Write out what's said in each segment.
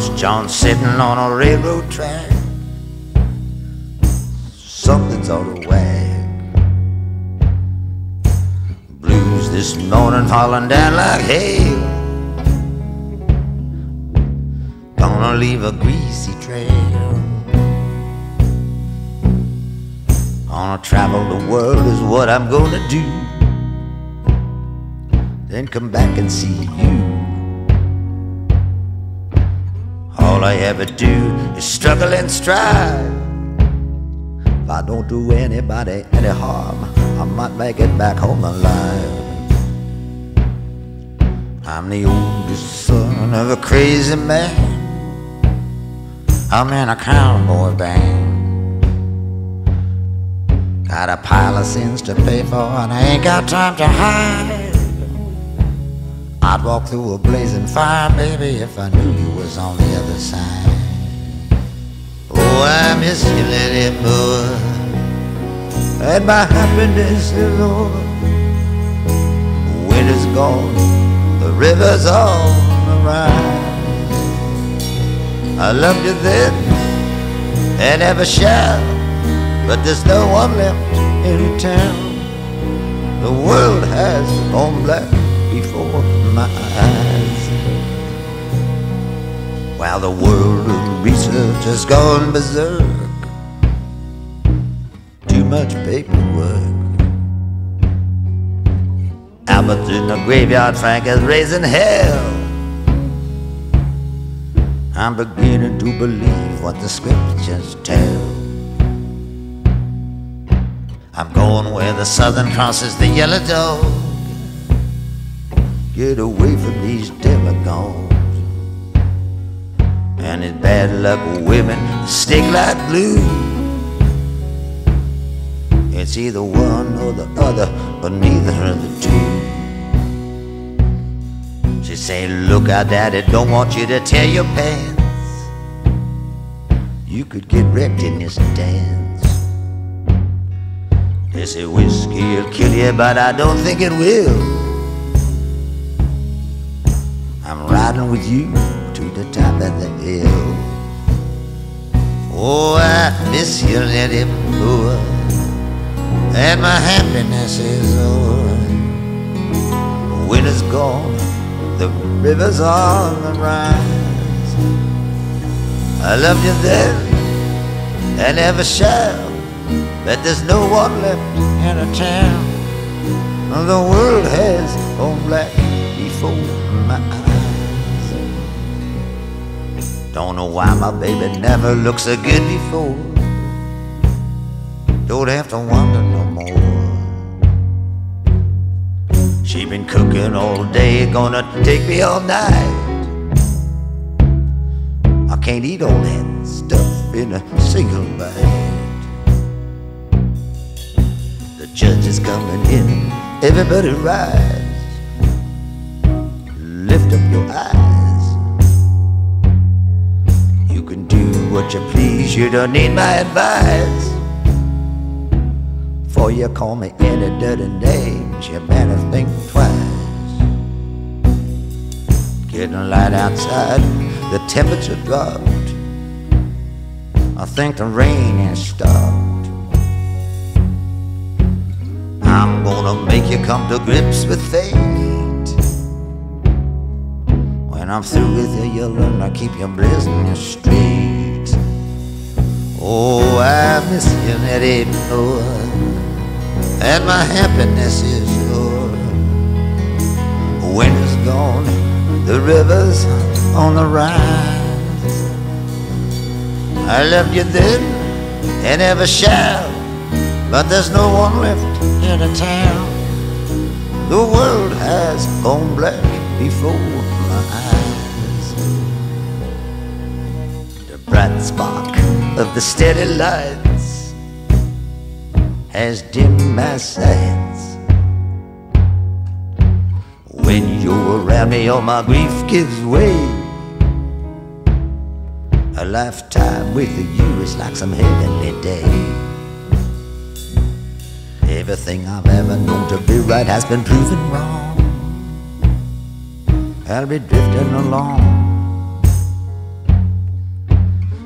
Honest John sitting on a railroad track. Something's out of whack. Blues this morning falling down like hail, gonna leave a greasy trail. Gonna travel the world is what I'm gonna do, then come back and see you. All I ever do is struggle and strive. If I don't do anybody any harm, I might make it back home alive. I'm the oldest son of a crazy man. I'm in a cowboy band. Got a pile of sins to pay for, and I ain't got time to hide. I'd walk through a blazing fire, baby, if I knew you was on the other side. Oh, I miss you, lady boy, and my happiness is over. Winter's gone, the river's on the rise. I loved you then, and ever shall, but there's no one left in town. The world has gone black before my eyes, while the world of research has gone berserk. Too much paperwork. Albert's in the graveyard, Frank is raising hell. I'm beginning to believe what the scriptures tell. I'm going where the Southern crosses the yellow dog. Get away from these demagogues and his bad luck women stick like glue. It's either one or the other, but neither of the two. She say, look out, Daddy, don't want you to tear your pants. You could get wrecked in this dance. They say whiskey'll kill you, but I don't think it will. I'm riding with you to the top of the hill. Oh, I miss you, lady boy, and my happiness is over. Winter's gone, the river's on the rise. I loved you then, and ever shall, but there's no one left in a town. The world has gone black before my eyes. Don't know why my baby never looked so good before. Don't have to wonder no more. She been cooking all day, gonna take me all night. I can't eat all that stuff in a single bite. The judge is coming in, everybody rise. Lift up your eyes. You can do what you please, you don't need my advice. Before you call me any dirty names, you better think twice. Getting light outside, the temperature dropped. I think the rain has stopped. I'm gonna make you come to grips with fate. When I'm through with you, you'll learn to keep your business straight. Oh, I miss you, lady boy, and my happiness is yours. Winter's gone, the river's on the rise. I loved you then, and ever shall, but there's no one left in a town. The world has gone black before my eyes. The bright spark of the steady lights has dimmed my sights. When you're around me, all my grief gives way. A lifetime with you is like some heavenly day. Everything I've ever known to be right has been proven wrong. I'll be drifting along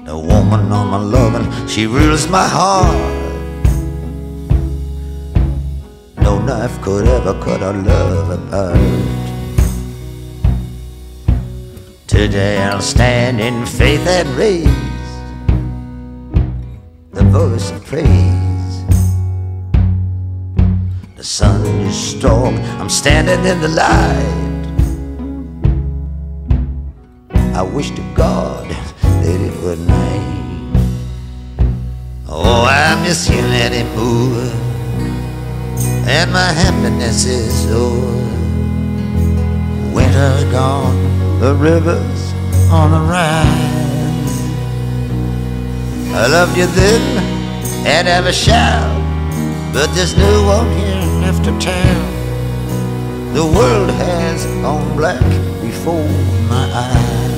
The woman on my loving, she rules my heart. No knife could ever cut our love apart. Today I'll stand in faith and raise the voice of praise. The sun is strong, I'm standing in the light. I wish to God that it were night. Oh, I miss you, Letty Moore, and my happiness is over. Winter's gone, the river's on the rise. I loved you then and ever shall, but there's no one here left to tell. The world has gone black before my eyes.